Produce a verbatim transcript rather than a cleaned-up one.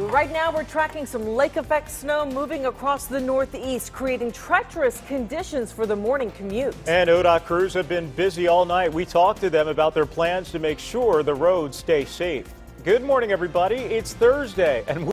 Right now we're tracking some lake effect snow moving across the northeast, creating treacherous conditions for the morning commute. And O D O T crews have been busy all night. We talked to them about their plans to make sure the roads stay safe. Good morning, everybody. It's Thursday, and